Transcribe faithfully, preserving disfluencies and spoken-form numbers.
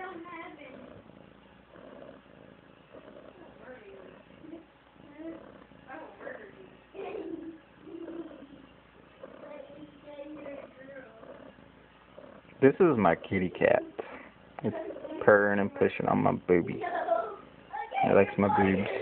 This is my kitty cat. It's purring and pushing on my boobies. It likes my boobs.